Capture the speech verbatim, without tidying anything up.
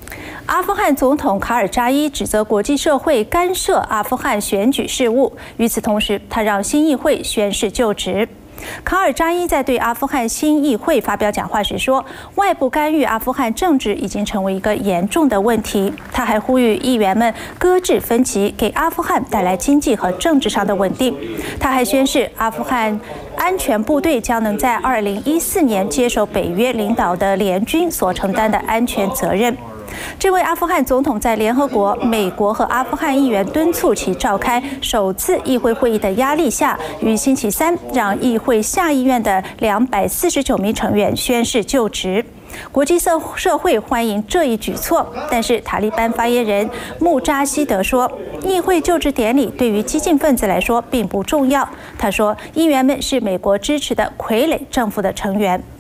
阿富汗总统卡尔扎伊指责国际社会干涉阿富汗选举事务，与此同时，他让新议会宣誓就职。卡尔扎伊在对阿富汗新议会发表讲话时说，外部干预阿富汗政治已经成为一个严重的问题。他还呼吁议员们搁置分歧，给阿富汗带来经济和政治上的稳定。他还宣示，阿富汗安全部队将能在二零一四年接手北约领导的联军所承担的安全责任。这位阿富汗总统在联合国、美国和阿富汗议员敦促其召开首次议会会议的压力下，于星期三让议会下议院的两百四十九名成员宣誓就职。国际社社会欢迎这一举措，但是塔利班发言人穆扎希德说，议会就职典礼对于激进分子来说并不重要。他说，议员们是美国支持的傀儡政府的成员。